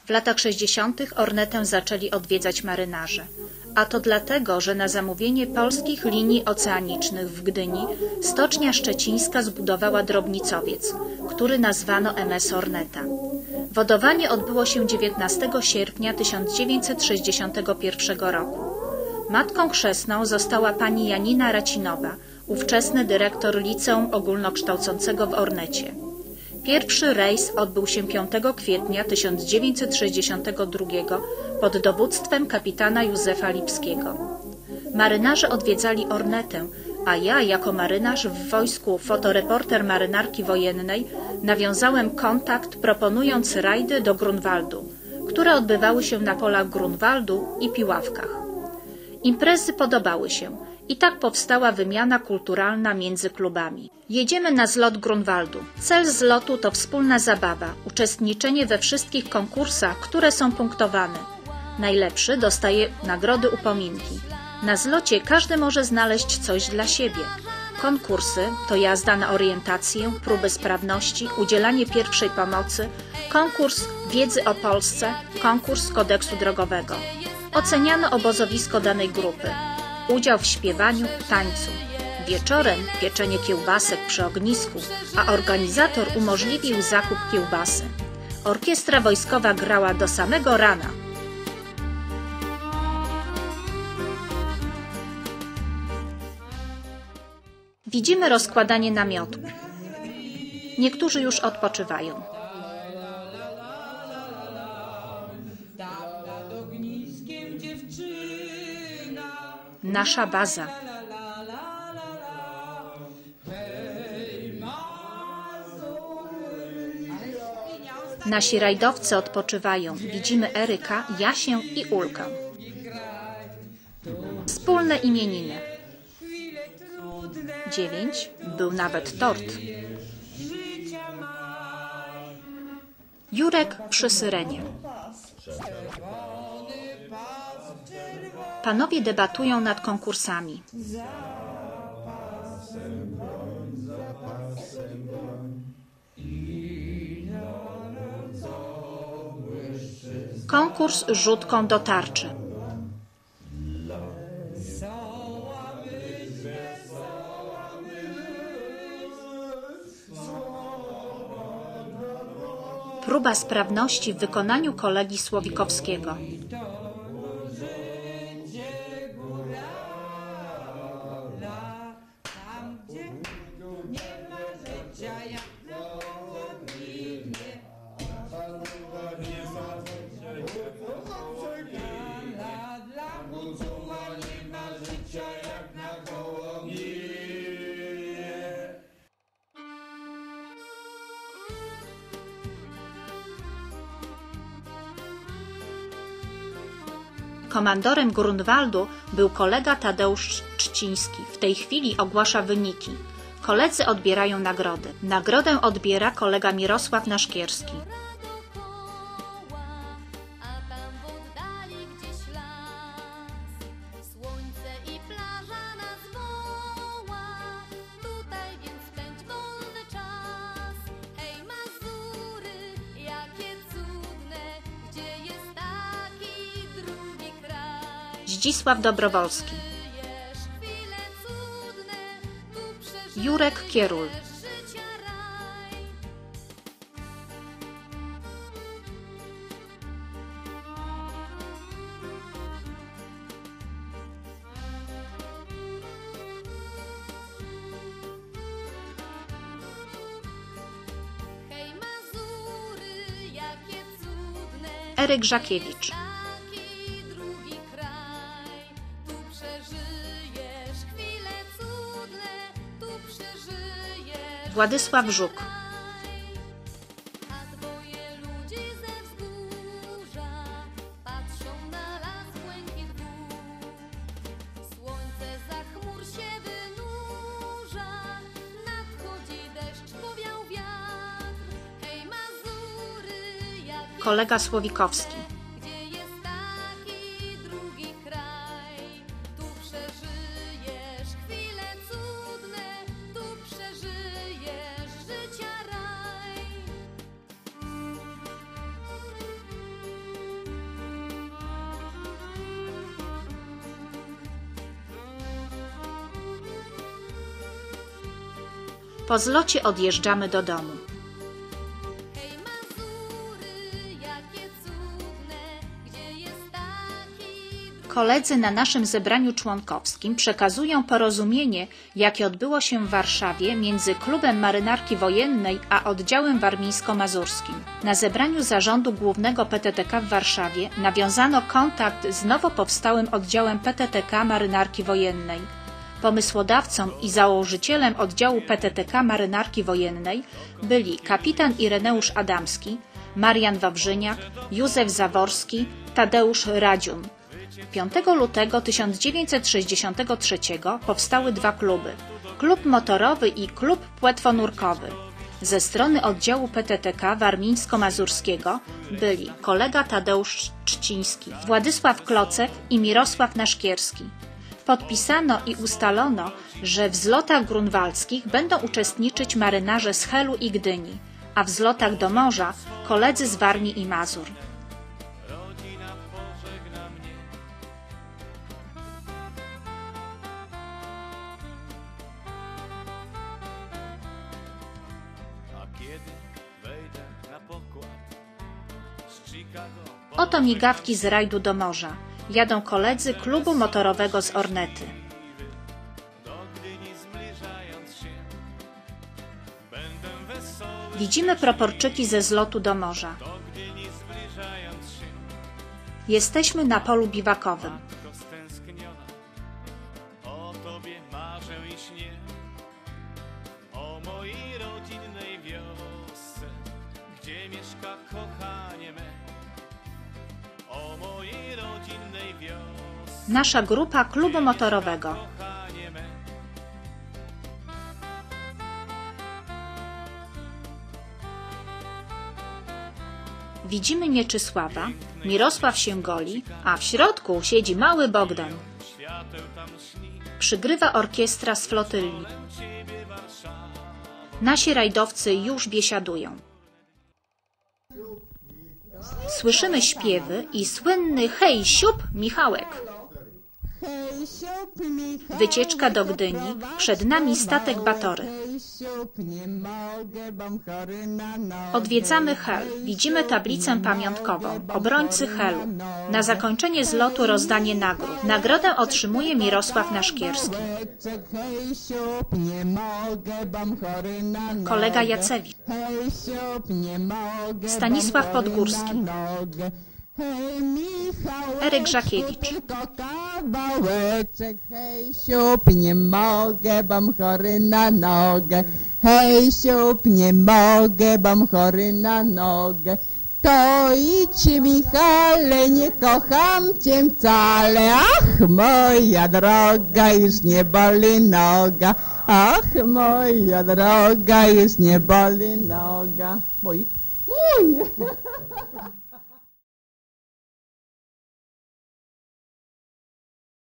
W latach 60. Ornetę zaczęli odwiedzać marynarze. A to dlatego, że na zamówienie polskich linii oceanicznych w Gdyni Stocznia Szczecińska zbudowała drobnicowiec, który nazwano MS Orneta. Wodowanie odbyło się 19 sierpnia 1961 roku. Matką chrzestną została pani Janina Racinowa, ówczesny dyrektor Liceum Ogólnokształcącego w Ornecie. Pierwszy rejs odbył się 5 kwietnia 1962 pod dowództwem kapitana Józefa Lipskiego. Marynarze odwiedzali Ornetę, a ja jako marynarz w wojsku fotoreporter marynarki wojennej nawiązałem kontakt, proponując rajdy do Grunwaldu, które odbywały się na polach Grunwaldu i Piławkach. Imprezy podobały się i tak powstała wymiana kulturalna między klubami. Jedziemy na zlot Grunwaldu. Cel zlotu to wspólna zabawa, uczestniczenie we wszystkich konkursach, które są punktowane. Najlepszy dostaje nagrody upominki. Na zlocie każdy może znaleźć coś dla siebie. Konkursy to jazda na orientację, próby sprawności, udzielanie pierwszej pomocy, konkurs wiedzy o Polsce, konkurs kodeksu drogowego. Oceniano obozowisko danej grupy, udział w śpiewaniu, tańcu. Wieczorem pieczenie kiełbasek przy ognisku, a organizator umożliwił zakup kiełbasy. Orkiestra wojskowa grała do samego rana. Widzimy rozkładanie namiotu. Niektórzy już odpoczywają. Nasza baza. Nasi rajdowcy odpoczywają. Widzimy Eryka, Jasię i Ulkę. Wspólne imieniny. 9. Był nawet tort. Jurek przy syrenie. Panowie debatują nad konkursami. Konkurs rzutką do tarczy. Próba sprawności w wykonaniu kolegi Słowikowskiego. Komandorem Grunwaldu był kolega Tadeusz Trzciński. W tej chwili ogłasza wyniki. Koledzy odbierają nagrody. Nagrodę odbiera kolega Mirosław Naszkierski. Zdzisław Dobrowolski. Jurek Kierul. Eryk Żakiewicz. Władysław Żuk. Kolega Słowikowski. Po zlocie odjeżdżamy do domu. Koledzy na naszym zebraniu członkowskim przekazują porozumienie, jakie odbyło się w Warszawie między Klubem Marynarki Wojennej a Oddziałem Warmińsko-Mazurskim. Na zebraniu Zarządu Głównego PTTK w Warszawie nawiązano kontakt z nowo powstałym oddziałem PTTK Marynarki Wojennej. Pomysłodawcą i założycielem oddziału PTTK Marynarki Wojennej byli kapitan Ireneusz Adamski, Marian Wawrzyniak, Józef Zaworski, Tadeusz Radziun. 5 lutego 1963 powstały dwa kluby. Klub motorowy i klub płetwonurkowy. Ze strony oddziału PTTK Warmińsko-Mazurskiego byli kolega Tadeusz Trzciński, Władysław Klocek i Mirosław Naszkierski. Podpisano i ustalono, że w zlotach grunwaldzkich będą uczestniczyć marynarze z Helu i Gdyni, a w zlotach do morza koledzy z Warmii i Mazur. Oto migawki z rajdu do morza. Jadą koledzy klubu motorowego z Ornety. Widzimy proporczyki ze zlotu do morza. Jesteśmy na polu biwakowym. Nasza grupa klubu motorowego. Widzimy Mieczysława, Mirosław się goli, a w środku siedzi mały Bogdan. Przygrywa orkiestra z flotylli. Nasi rajdowcy już biesiadują. Słyszymy śpiewy i słynny hej siup Michałek. Wycieczka do Gdyni, przed nami statek Batory. Odwiedzamy Hel, widzimy tablicę pamiątkową, obrońcy Helu. Na zakończenie zlotu rozdanie nagród. Nagrodę otrzymuje Mirosław Naszkierski. Kolega Jacewicz. Stanisław Podgórski. Eryk Żakiewicz. Hej siup, nie mogę, bom chory na nogę. Hej siup, nie mogę, bom chory na nogę. To idź Michale, nie kocham cię wcale. Ach, moja droga, już nie boli noga. Ach, moja droga, już nie boli noga. Mój.